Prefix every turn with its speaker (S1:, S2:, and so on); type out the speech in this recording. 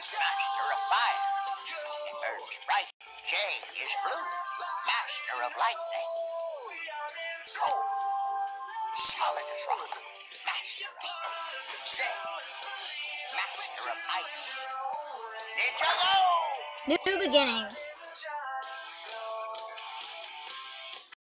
S1: master of fire. It burns bright. J is blue, master of lightning. Cold, solid as rock, master of earth. Z, master of ice. Ninjago!
S2: New beginnings.